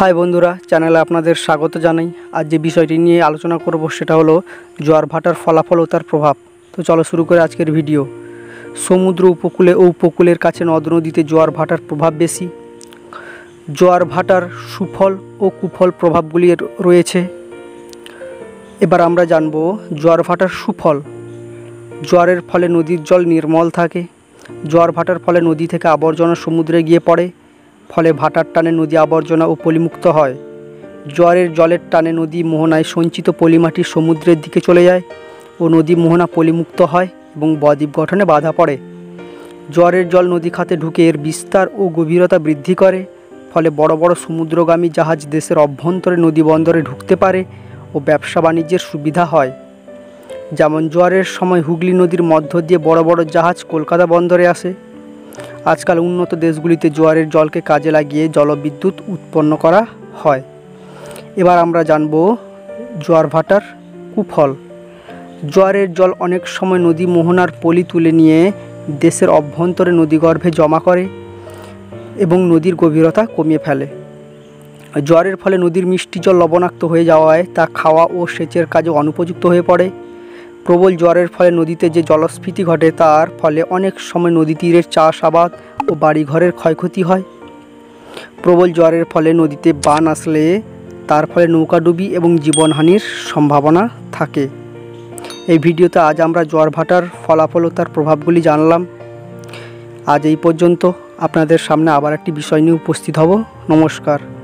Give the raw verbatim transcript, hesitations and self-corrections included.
हाय बंधुरा चैनले आपनादेर स्वागत जानाई। आज जे विषयटी निये आलोचना करब सेटा हलो जोयार भाटार फलाफल ओ तार प्रभाव। तो चलो शुरू करे आजकेर भिडियो। समुद्र उपकूले ओ उपकूलेर काछे नद नदीते जोयार भाटार प्रभाव बेशी। जोयार भाटार सुफल ओ कुफल प्रभावगुली रयेछे। एबार आमरा जानबो जोयार भाटार सुफल। जोयारेर फले नदीर जल निर्मल थाके। जोयार भाटार फले नदी थेके आबर्जना समुद्रे गिये पड़े। फले भाटार टाने नदी आबर्जना ओ पलिमुक्त हय। जोयारेर जलेर टाने नदी मोहनाय सঞ্চিত पलिमाटी समुद्रेर दिके चले जाय ओ नदी मोहना पलिमुक्त हय एबं बद्वीप गठने बाधा पड़े। जोयारेर जल नदी खाते ढुके एर विस्तार ओ गभीरता बृद्धि करे। फले बड़ बड़ समुद्रगामी जाहाज देशेर अभ्यन्तरे नदी बंदरे ढुकते पारे ओ व्यवसा बाणिज्येर सुविधा हय। जेमन जोयारेर समय हुगली नदीर मध्य दिये बड़ बड़ जाहाज कलकाता बंदरे आसे। आजकल उन्नत देशगुलिते जोयारेर जलके काजे लागिए जलविद्युत उत्पन्न करा हय। एबार आमरा जानबो जोयार भाटार कुफल। जोयारेर जल अनेक समय नदी मोहनार पलि तुले निये देशेर अभ्यन्तरे नदीगर्भे जमा करे एबं नदीर गभीरता कमिये फेले। जोयारेर फले नदीर मिष्टि जल लवणाक्त हये जाওয়ায় ता खावा ओ सेचेर काजे अनुपयुक्त हये पड़े। प्रबल जोयारेर फले नदीते जे जलस्फीति घटे तार फले अनेक समय नदी तीरेर चाषाबाद ओ बाड़ीघरेर क्षयक्षति हय। प्रबल जोयारेर फले नदीते बान आसले तार फले नौकाडुबी एबं जीवनहानिर सम्भावना थाके। এই ভিডিওতে আজ আমরা জোয়ার ভাটার ফলাফল ও তার প্রভাবগুলি জানলাম। আজ এই পর্যন্ত। আপনাদের সামনে আবার একটি বিষয় নিয়ে উপস্থিত হব। নমস্কার।